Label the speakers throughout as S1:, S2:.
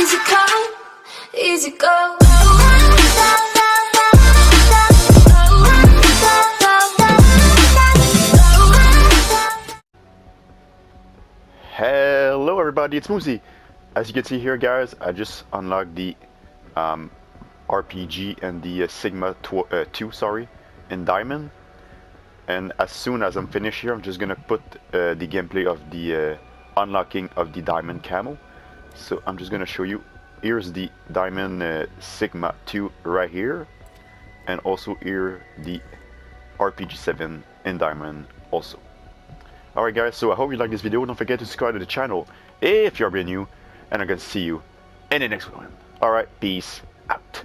S1: Easy come, easy go.
S2: Hello everybody, it's Moosey. As you can see here guys, I just unlocked the RPG and the Sigma 2 in Diamond, and as soon as I'm finished here I'm just gonna put the gameplay of the unlocking of the Diamond camo. So I'm just gonna show you. Here's the Diamond Sigma 2 right here, and also here the RPG 7 in Diamond also. Alright guys, so I hope you like this video. Don't forget to subscribe to the channel if you're brand new, and I'm gonna see you in the next one. Alright, peace out.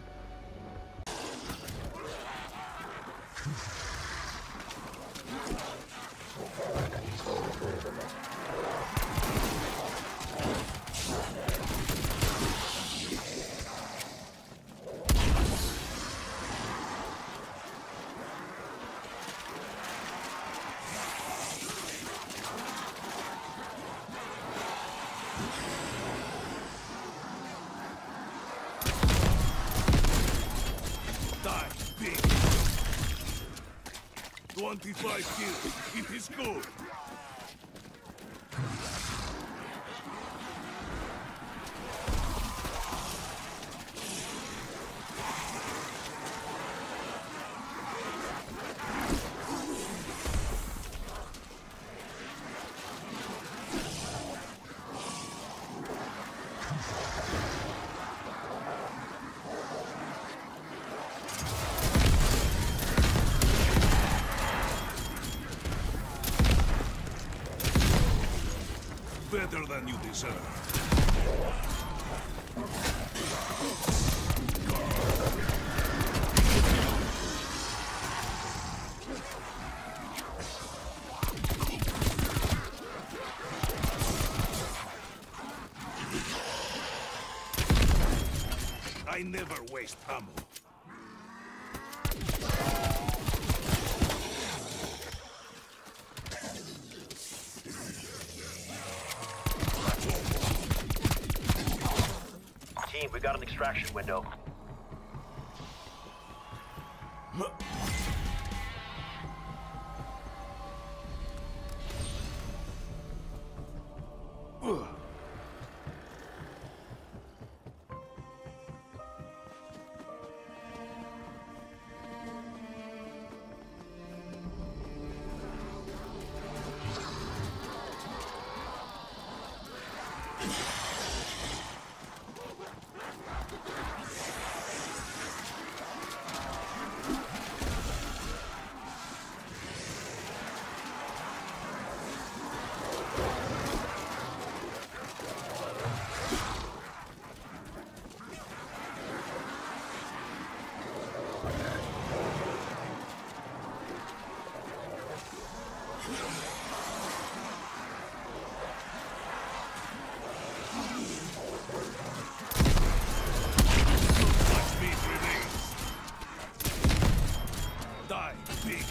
S3: Die, big. 25 kills. It is good. Better than you deserve. I never waste ammo.
S4: Team, we got an extraction window.
S3: Die, big.